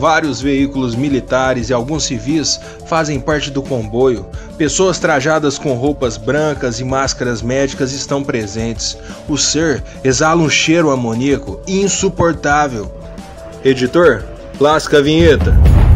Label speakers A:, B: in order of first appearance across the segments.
A: vários veículos militares e alguns civis fazem parte do comboio. Pessoas trajadas com roupas brancas e máscaras médicas estão presentes. O ser exala um cheiro amoníaco insuportável. Editor, lasca a vinheta.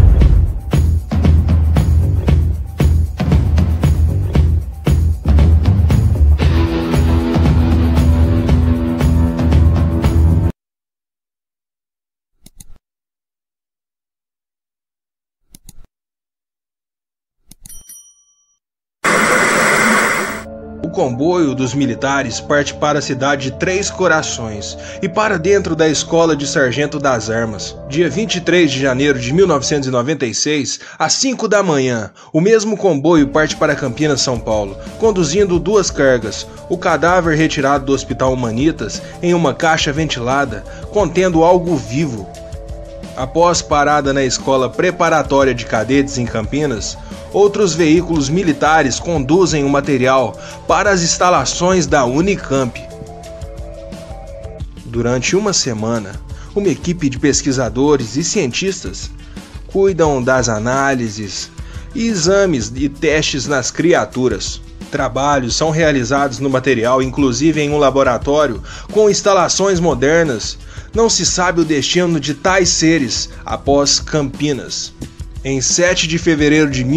A: O comboio dos militares parte para a cidade de Três Corações e para dentro da Escola de Sargento das Armas. Dia 23 de janeiro de 1996, às 5 da manhã, o mesmo comboio parte para Campinas, São Paulo, conduzindo duas cargas. O cadáver retirado do Hospital Humanitas em uma caixa ventilada, contendo algo vivo. Após parada na Escola Preparatória de Cadetes em Campinas, outros veículos militares conduzem o material para as instalações da Unicamp. Durante uma semana, uma equipe de pesquisadores e cientistas cuidam das análises e exames e testes nas criaturas. Trabalhos são realizados no material, inclusive em um laboratório com instalações modernas. Não se sabe o destino de tais seres após Campinas. Em 7 de fevereiro de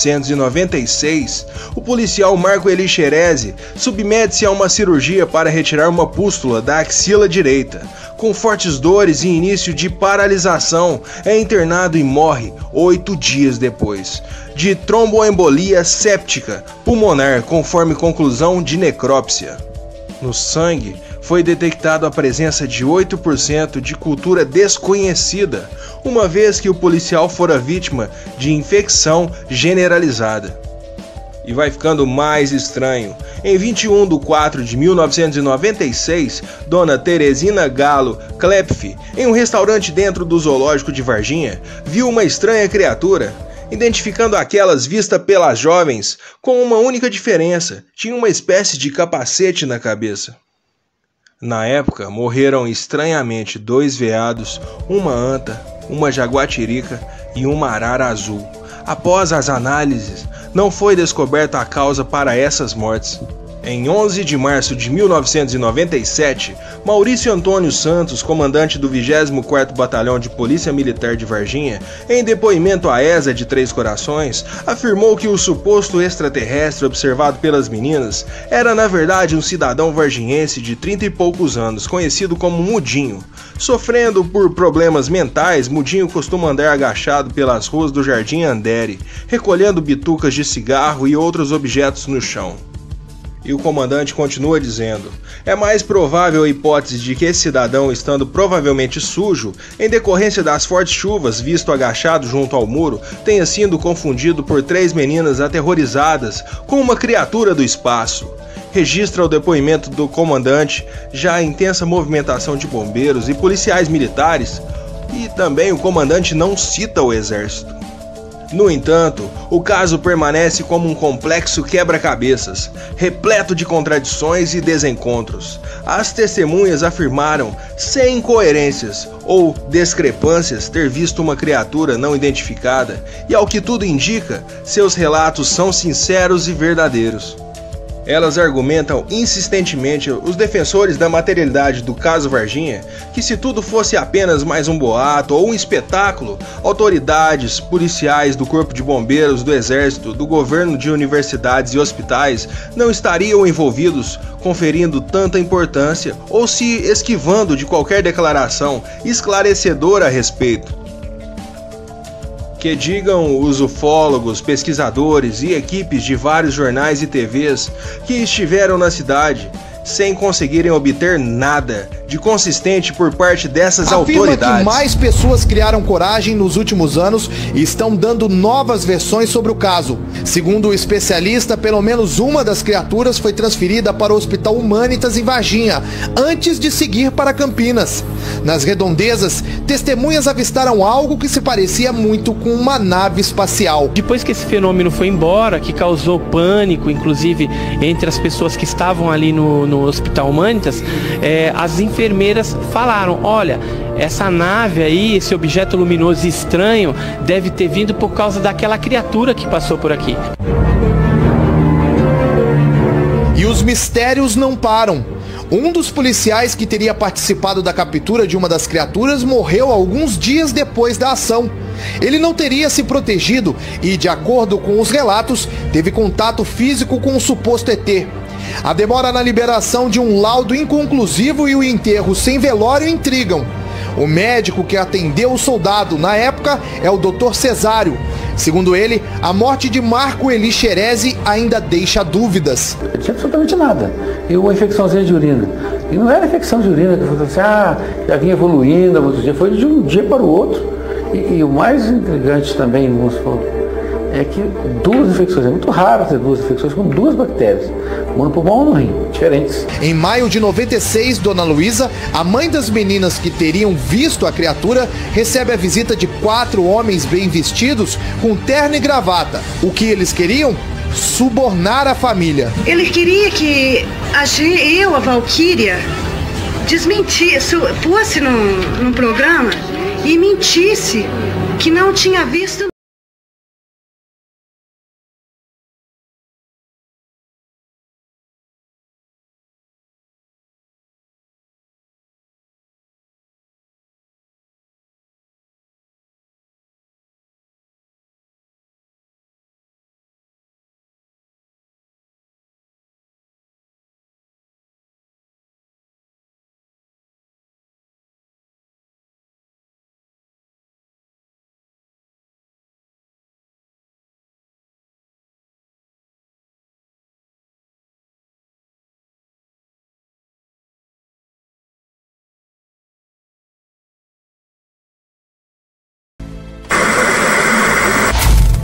A: 1996, o policial Marco Eli Xerezi submete-se a uma cirurgia para retirar uma pústula da axila direita. Com fortes dores e início de paralisação, é internado e morre 8 dias depois, de tromboembolia séptica pulmonar, conforme conclusão de necrópsia. No sangue, foi detectada a presença de 8% de cultura desconhecida, uma vez que o policial fora vítima de infecção generalizada. E vai ficando mais estranho. Em 21 de 4 de 1996, Dona Teresina Galo Klepf, em um restaurante dentro do zoológico de Varginha, viu uma estranha criatura, identificando aquelas vistas pelas jovens com uma única diferença: tinha uma espécie de capacete na cabeça. Na época, morreram estranhamente 2 veados, uma anta, uma jaguatirica e uma arara azul. Após as análises, não foi descoberta a causa para essas mortes. Em 11 de março de 1997, Maurício Antônio Santos, comandante do 24º Batalhão de Polícia Militar de Varginha, em depoimento à ESA de Três Corações, afirmou que o suposto extraterrestre observado pelas meninas era na verdade um cidadão varginhense de 30 e poucos anos, conhecido como Mudinho. Sofrendo por problemas mentais, Mudinho costuma andar agachado pelas ruas do Jardim Andere, recolhendo bitucas de cigarro e outros objetos no chão. E o comandante continua dizendo: é mais provável a hipótese de que esse cidadão, estando provavelmente sujo, em decorrência das fortes chuvas, visto agachado junto ao muro, tenha sido confundido por 3 meninas aterrorizadas com uma criatura do espaço. Registra o depoimento do comandante já a intensa movimentação de bombeiros e policiais militares, e também o comandante não cita o exército. No entanto, o caso permanece como um complexo quebra-cabeças, repleto de contradições e desencontros. As testemunhas afirmaram, sem incoerências ou discrepâncias, ter visto uma criatura não identificada, e ao que tudo indica, seus relatos são sinceros e verdadeiros. Elas argumentam insistentemente, os defensores da materialidade do caso Varginha, que se tudo fosse apenas mais um boato ou um espetáculo, autoridades policiais do Corpo de Bombeiros, do Exército, do governo de universidades e hospitais não estariam envolvidos, conferindo tanta importância ou se esquivando de qualquer declaração esclarecedora a respeito. Que digam os ufólogos, pesquisadores e equipes de vários jornais e TVs que estiveram na cidade, sem conseguirem obter nada de consistente por parte dessas autoridades.
B: Afirma que mais pessoas criaram coragem nos últimos anos e estão dando novas versões sobre o caso. Segundo o especialista, pelo menos uma das criaturas foi transferida para o Hospital Humanitas em Varginha, antes de seguir para Campinas. Nas redondezas, testemunhas avistaram algo que se parecia muito com uma nave espacial.
C: Depois que esse fenômeno foi embora, que causou pânico, inclusive entre as pessoas que estavam ali no no Hospital Humanitas, as enfermeiras falaram: olha, essa nave aí, esse objeto luminoso estranho, deve ter vindo por causa daquela criatura que passou por aqui.
B: E os mistérios não param. Um dos policiais que teria participado da captura de uma das criaturas morreu alguns dias depois da ação. Ele não teria se protegido e, de acordo com os relatos, teve contato físico com o suposto ET. A demora na liberação de um laudo inconclusivo e o enterro sem velório intrigam. O médico que atendeu o soldado na época é o Dr. Cesário. Segundo ele, a morte de Marco Eli Xerezi ainda deixa dúvidas.
D: Não tinha absolutamente nada. E uma infecçãozinha de urina. E não era infecção de urina, que foi assim, já vinha evoluindo, outro dia. Foi de um dia para o outro. E o mais intrigante também, é que duas infecções, é muito raro ter duas infecções com duas bactérias, uma no pulmão e no rim, diferentes.
B: Em maio de 96, Dona Luísa, a mãe das meninas que teriam visto a criatura, recebe a visita de 4 homens bem vestidos, com terno e gravata. O que eles queriam? Subornar a família.
E: Ele queria que a Valquíria, fosse num programa e mentisse que não tinha visto